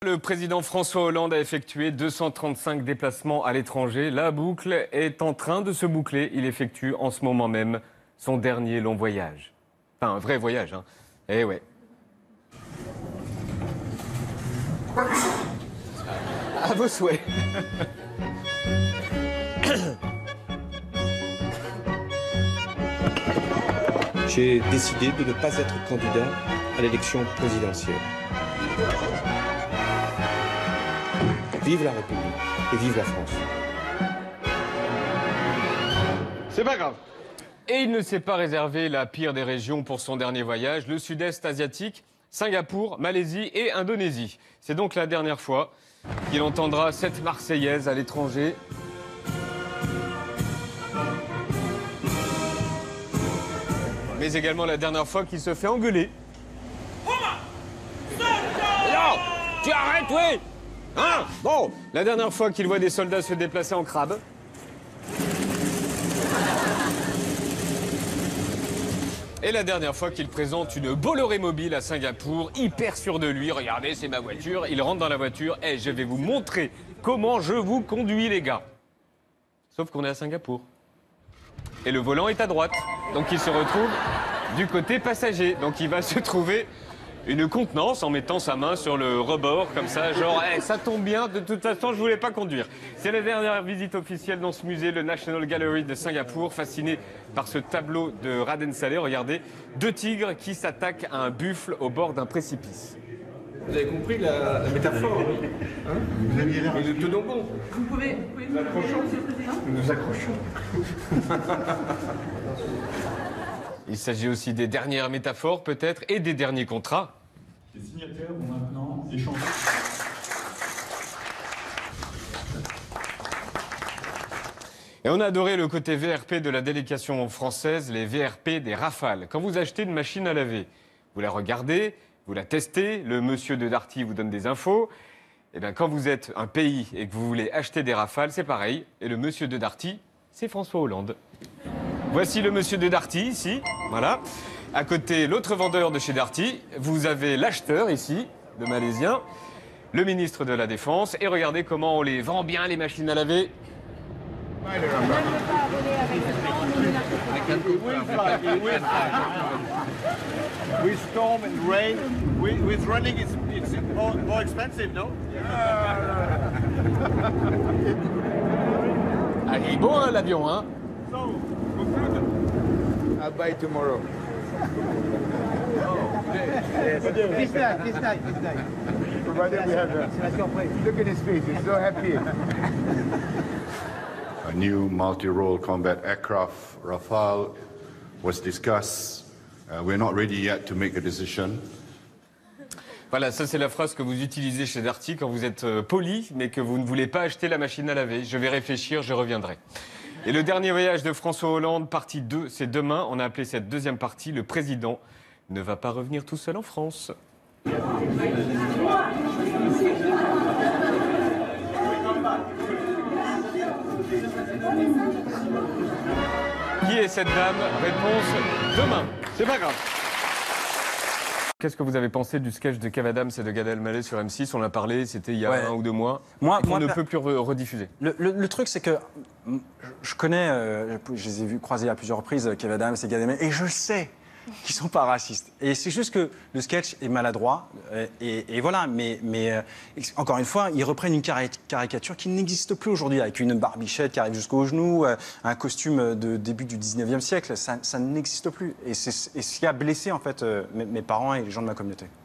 Le président François Hollande a effectué 235 déplacements à l'étranger. La boucle est en train de se boucler. Il effectue en ce moment même son dernier long voyage. Enfin, un vrai voyage, hein. Eh ouais. À vos souhaits. J'ai décidé de ne pas être candidat à l'élection présidentielle. Vive la République et vive la France. C'est pas grave. Et il ne s'est pas réservé la pire des régions pour son dernier voyage, le sud-est asiatique, Singapour, Malaisie et Indonésie. C'est donc la dernière fois qu'il entendra cette Marseillaise à l'étranger. Mais également la dernière fois qu'il se fait engueuler. Non, tu arrêtes, oui. Hein? Bon, la dernière fois qu'il voit des soldats se déplacer en crabe. Et la dernière fois qu'il présente une Bolloré mobile à Singapour, hyper sûr de lui. Regardez, c'est ma voiture. Il rentre dans la voiture. Et je vais vous montrer comment je vous conduis, les gars. Sauf qu'on est à Singapour. Et le volant est à droite. Donc il se retrouve du côté passager. Donc il va se trouver une contenance en mettant sa main sur le rebord, comme ça, genre, hey, ça tombe bien, de toute façon, je voulais pas conduire. C'est la dernière visite officielle dans ce musée, le National Gallery de Singapour, fasciné par ce tableau de Raden Saleh. Regardez, deux tigres qui s'attaquent à un buffle au bord d'un précipice. Vous avez compris la métaphore, hein? Vous aviez l'air. Et le toboggan. Vous pouvez nous accrocher, Monsieur le Président? Nous nous accrochons. Il s'agit aussi des dernières métaphores, peut-être, et des derniers contrats. Les signataires vont maintenant échanger. Et on a adoré le côté VRP de la délégation française, les VRP des Rafales. Quand vous achetez une machine à laver, vous la regardez, vous la testez, le monsieur de Darty vous donne des infos. Et bien quand vous êtes un pays et que vous voulez acheter des Rafales, c'est pareil. Et le monsieur de Darty, c'est François Hollande. Voici le monsieur de Darty, ici, voilà. À côté, l'autre vendeur de chez Darty. Vous avez l'acheteur, ici, le Malaisien, le ministre de la Défense. Et regardez comment on les vend bien, les machines à laver. With storm and rain, with running, it's more expensive, no? Ah, il est beau, hein, l'avion, hein? So, I'll buy tomorrow. This night. Provided we have look at his face, he's so happy. A new multi-role combat aircraft, Rafale, was discussed. We're not ready yet to make a decision. Voilà, ça c'est la phrase que vous utilisez chez Darty quand vous êtes poli, mais que vous ne voulez pas acheter la machine à laver. Je vais réfléchir, je reviendrai. Et le dernier voyage de François Hollande, partie 2, c'est demain. On a appelé cette deuxième partie, le président ne va pas revenir tout seul en France. Qui est cette dame? Réponse demain. C'est pas grave. Qu'est-ce que vous avez pensé du sketch de Kev Adams et de Gad Elmaleh sur M6? On en a parlé, c'était il y a 1 ou 2 mois. On ne peut plus rediffuser. Le truc, c'est que je connais, je les ai vus croiser à plusieurs reprises, Kev Adams et Gad Elmaleh, et je le sais qu'ils sont pas racistes. Et c'est juste que le sketch est maladroit, et voilà. Mais encore une fois, ils reprennent une caricature qui n'existe plus aujourd'hui, avec une barbichette qui arrive jusqu'aux genoux, un costume de début du 19e siècle. Ça n'existe plus. Et c'est ce qui a blessé, en fait, mes parents et les gens de ma communauté.